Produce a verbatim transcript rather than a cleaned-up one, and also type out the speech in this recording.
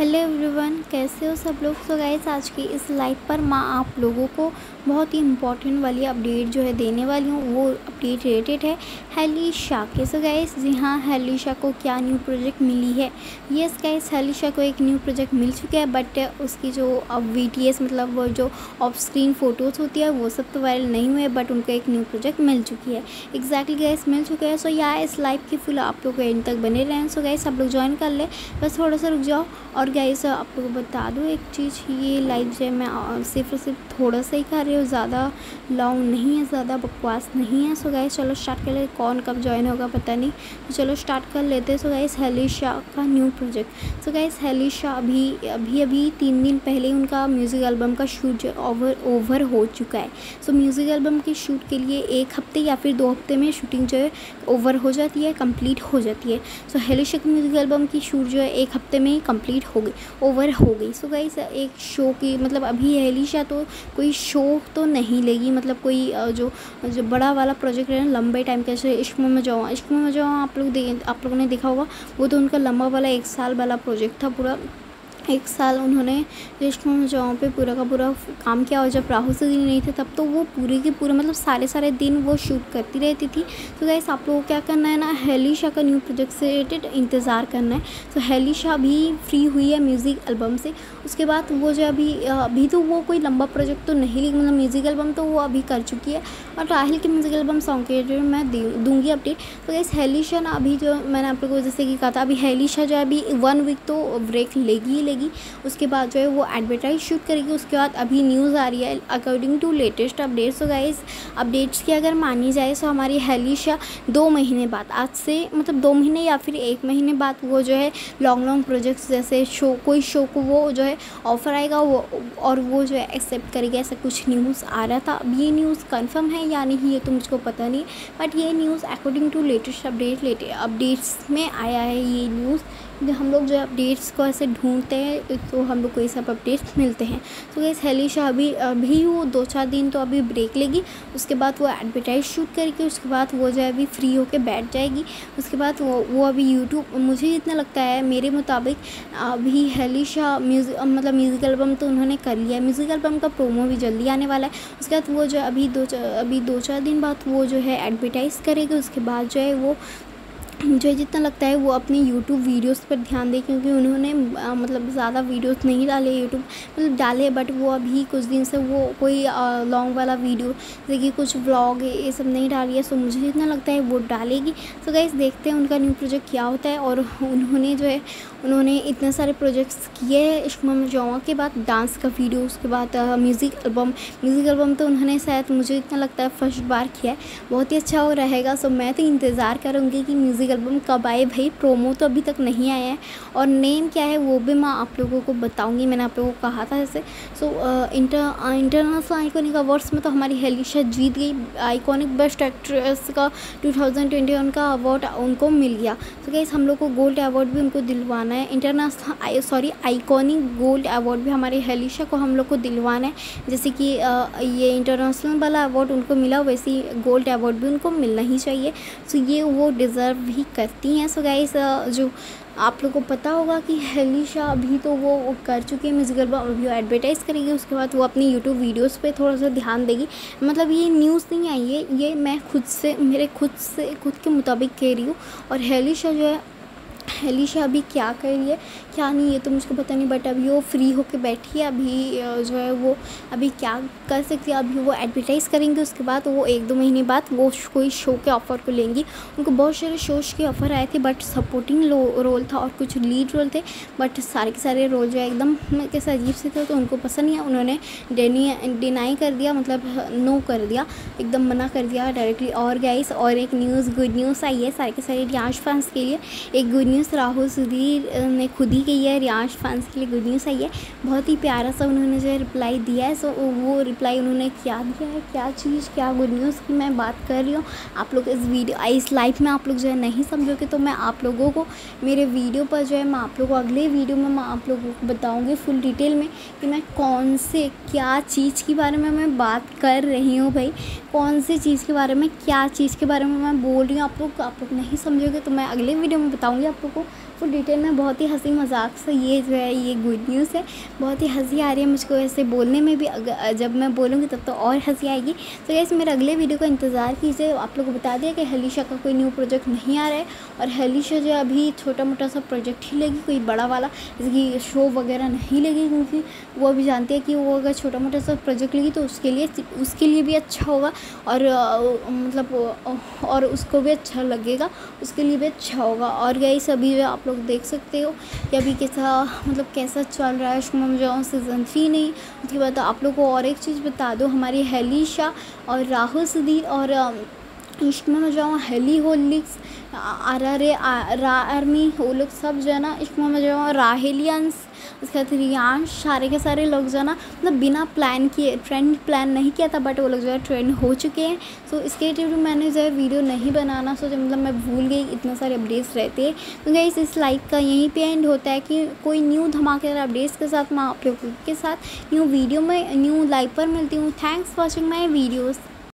Hello everyone, कैसे हो सब लोग। सो गाइस, आज की इस लाइव पर मैं आप लोगों को बहुत ही इम्पोर्टेंट वाली अपडेट जो है देने वाली हूँ। वो अपडेट रिलेटेड है हेलिशा के। सो गाइस, जी हाँ, हेलिशा को क्या न्यू प्रोजेक्ट मिली है। यस गाइस, हेलिशा को एक न्यू प्रोजेक्ट मिल चुका है, बट उसकी जो अब वी टी एस मतलब वो जो ऑफ स्क्रीन फ़ोटोज़ होती है वो सब तो वायरल नहीं हुए, बट उनको एक न्यू प्रोजेक्ट मिल चुकी है। एग्जैक्टली गाइस, मिल चुका है। सो या इस लाइव की फुल आप लोग एंड तक बने रहें। सो गाइस, आप लोग ज्वाइन कर ले, बस थोड़ा सा रुक जाओ। और गाइस, आप लोगों को बता दूँ एक चीज़, ये लाइव जो है मैं सिर्फ सिर्फ थोड़ा सा ही कर रही हूँ, ज़्यादा लॉन्ग नहीं है, ज़्यादा बकवास नहीं है। सो गाइस, चलो स्टार्ट कर ले। कौन कब ज्वाइन होगा पता नहीं, तो चलो स्टार्ट कर लेते हैं। सो गाइस, हेलिशा का new project. So guys, Helisha अभी अभी अभी तीन दिन पहले उनका म्यूज़िक एल्बम का शूट ओवर ओवर हो चुका है। सो म्यूज़िक एल्बम के शूट के लिए एक हफ्ते या फिर दो हफ्ते में शूटिंग जो है ओवर हो जाती है, कंप्लीट हो जाती है। सो हेलिशा की म्यूज़िक एल्बम की शूट जो है एक हफ्ते में ही कंप्लीट हो गई, ओवर हो गई। सो गाइस, एक शो की मतलब अभी हेलिशा तो कोई शो तो नहीं लेगी, मतलब कोई जो जो बड़ा वाला प्रोजेक्ट है ना, लंबे टाइम का, जैसे इश्क में मजाओ इश्क में मजाओ आप लोग दे आप लोगों ने देखा होगा। वो तो उनका लंबा वाला एक साल वाला प्रोजेक्ट था। पूरा एक साल उन्होंने इश्क में मजाओ पे पूरा का पूरा काम किया। और जब राहुल से दिन नहीं थे तब तो वो पूरे के पूरे मतलब सारे सारे दिन वो शूट करती रहती थी। तो गाइस, आप लोगों को क्या करना है ना, हेलिशा का न्यू प्रोजेक्ट से रिलेटेड इंतज़ार करना है। तो हेलिशा अभी फ्री हुई है म्यूज़िक एल्बम से। उसके बाद वो जो अभी अभी तो वो कोई लंबा प्रोजेक्ट तो नहीं, लेकिन मतलब म्यूज़िक एल्बम तो वो अभी कर चुकी है। और राहिल के म्यूज़िक एल्बम सॉन्ग के रिलेटेड मैं दूँगी अपडेट। तो गाइस, हेलिशा ना अभी जो मैंने आप लोगों को जैसे कि कहा था, अभी हेलिशा जो है अभी वन वीक तो ब्रेक लेगी ही लेगी। उसके बाद जो है वो एडवर्टाइज शूट करेगी। उसके बाद अभी न्यूज़ आ रही है अकॉर्डिंग टू लेटेस्ट अपडेट्स। तो गाइस, अपडेट्स की अगर मानी जाए तो हमारी हेलिशा दो महीने बाद, आज से मतलब दो महीने या फिर एक महीने बाद वो जो है लॉन्ग लॉन्ग प्रोजेक्ट्स जैसे शो कोई शो को वो जो है ऑफर आएगा वो और वो जो है एक्सेप्ट करेगी, ऐसा कुछ न्यूज़ आ रहा था। अब ये न्यूज़ कंफर्म है या नहीं ये तो मुझको पता नहीं, बट ये news according to latest update late updates में आया है। ये न्यूज़ हम लोग जो अपडेट्स को ऐसे ढूंढते हैं तो हम लोग को ये सब अपडेट्स मिलते हैं। तो गाइस, हेलिशा अभी अभी वो दो चार दिन तो अभी ब्रेक लेगी। उसके बाद वो एडवर्टाइज शूट करेगी। उसके बाद वो जो है अभी फ्री होके बैठ जाएगी। उसके बाद वो वो अभी यूट्यूब, मुझे जितना लगता है मेरे मुताबिक अभी हेलिशा म्यूज़िक मतलब म्यूज़िक एल्बम तो उन्होंने कर लिया है। म्यूज़िक एल्बम का प्रोमो भी जल्दी आने वाला है। उसके बाद वो जो अभी दो अभी दो चार दिन बाद वो जो है एडवर्टाइज़ करेगी। उसके बाद जो है वो मुझे जितना लगता है वो अपनी यूट्यूब वीडियोस पर ध्यान दे, क्योंकि उन्होंने आ, मतलब ज़्यादा वीडियोस नहीं डाले यूट्यूब मतलब डाले, बट वो अभी कुछ दिन से वो कोई लॉन्ग वाला वीडियो जैसे कि कुछ व्लॉग ये सब नहीं डाली है। सो मुझे जितना लगता है वो डालेगी। सो गाइस, देखते हैं उनका न्यू प्रोजेक्ट क्या होता है। और उन्होंने जो है उन्होंने इतने सारे प्रोजेक्ट्स किए हैं। इश्क में मजाओ के बाद डांस का वीडियो, उसके बाद म्यूज़िक एल्बम म्यूज़िक एल्बम तो उन्होंने शायद मुझे इतना लगता है फर्स्ट बार किया है। बहुत ही अच्छा हो रहेगा। सो मैं तो इंतज़ार करूँगी कि म्यूज़िक एल्बम कब आए भाई। प्रोमो तो अभी तक नहीं आया है और नेम क्या है वो भी मैं आप लोगों को बताऊंगी। मैंने आप लोगों को कहा था ऐसे। So inter international iconic awards में तो हमारी हेलिशा जीत गई। आइकॉनिक बेस्ट एक्ट्रेस का टू थाउजेंड ट्वेंटी वन का अवार्ड उनको मिल गया। तो गाइस, हम लोग को गोल्ड अवार्ड भी उनको दिलवाना है। International sorry iconic gold award भी हमारी हेलिशा को हम लोग को दिलवाना है। जैसे कि ये इंटरनेशनल वाला अवार्ड उनको मिला, वैसे ही गोल्ड अवार्ड भी उनको मिलना ही चाहिए। सो ये वो डिज़र्व भी करती हैं। सो गाइस, जो आप लोग को पता होगा कि हेलिशा अभी तो वो कर चुकी है म्यूज़िक एल्बम, अभी वो एडवर्टाइज़ करेगी। उसके बाद वो अपनी यूट्यूब वीडियोस पे थोड़ा सा ध्यान देगी। मतलब ये न्यूज़ नहीं आई है, ये मैं खुद से मेरे खुद से खुद के मुताबिक कह रही हूँ। और हेलिशा जो है हेलिशा अभी क्या कर रही है क्या नहीं ये तो मुझको पता नहीं, बट अभी वो फ्री होके बैठी है। अभी जो है वो अभी क्या कर सकती है, अभी वो एडवर्टाइज़ करेंगे। उसके बाद वो एक दो महीने बाद वो कोई शो के ऑफ़र को लेंगी। उनको बहुत सारे शोज़ के ऑफ़र आए थे, बट सपोर्टिंग रोल था और कुछ लीड रोल थे, बट सारे के सारे रोल जो है एकदम कैसे अजीब से थे, तो उनको पसंद नहीं है। उन्होंने डिनाई कर दिया, मतलब नो कर दिया, एकदम मना कर दिया डायरेक्टली। और गाइस, और एक न्यूज़ गुड न्यूज़ आई है सारे के सारे रियांश फैंस के लिए। एक गुड न्यूज़ राहुल सुधीर ने खुद ही कही है, रियांश फैंस के लिए गुड न्यूज़ आई है। बहुत ही प्यारा सा उन्होंने जो है रिप्लाई दिया है। सो वो रिप्लाई उन्होंने क्या दिया है, क्या चीज़ क्या गुड न्यूज़ की मैं बात कर रही हूँ। आप लोग इस वीडियो इस लाइव में आप लोग जो है नहीं समझोगे, तो मैं आप लोगों को मेरे वीडियो पर जो है मैं आप लोगों को अगले वीडियो में मैं आप लोगों को बताऊँगी फुल डिटेल में कि मैं कौन से क्या चीज़ के बारे में मैं बात कर रही हूँ भाई, कौन सी चीज़ के बारे में क्या चीज़ के बारे में मैं बोल रही हूँ। आप लोग आप लोग नहीं समझोगे तो मैं अगले वीडियो में बताऊँगी आप लोग को फुल डिटेल में बहुत ही हंसी मजाक से ये जो है ये गुड न्यूज़ है। बहुत ही हंसी आ रही है मुझको ऐसे बोलने में भी, अगर जब मैं बोलूँगी तब तो और हंसी आएगी। तो गाइस मेरे अगले वीडियो का इंतज़ार कीजिए। आप लोगों को बता दिया कि हेलिशा का कोई न्यू प्रोजेक्ट नहीं आ रहा है, और हेलिशा जो है अभी छोटा मोटा सा प्रोजेक्ट ही लेगी, कोई बड़ा वाला जैसे कि शो वगैरह नहीं लेगी, क्योंकि वो अभी जानती है कि वो अगर छोटा मोटा सा प्रोजेक्ट लेगी तो उसके लिए उसके लिए भी अच्छा होगा, और मतलब और उसको भी अच्छा लगेगा, उसके लिए भी अच्छा होगा। और गाइस अभी जो आप लोग देख सकते हो कि अभी कैसा मतलब कैसा चल रहा है इश्क में मजाओं सीज़न थ्री नहीं। उसके बाद आप लोग को और एक चीज़ बता दो, हमारी हेलिशा और राहुल सुधीर और इश्क में मजाओं Hellyholics R R A रा आर्मी वो लोग सब जो है ना इश्क में मजाओं राहेलियंस, उसके बाद रियांश, सारे के सारे लोग जो है ना मतलब बिना प्लान किए, ट्रेंड प्लान नहीं किया था बट वो लोग जो है ट्रेंड हो चुके हैं। सो इसके लिए मैंने जो है वीडियो नहीं बनाना सोचा, मतलब मैं भूल गई, इतने सारे अपडेट्स रहते हैं। तो गाइस इस लाइक का यहीं पे एंड होता है कि कोई न्यू धमाकेदार अपडेट्स के साथ मैं आप लोगों के साथ न्यू वीडियो में न्यू लाइव पर मिलती हूँ। Thanks watching my videos.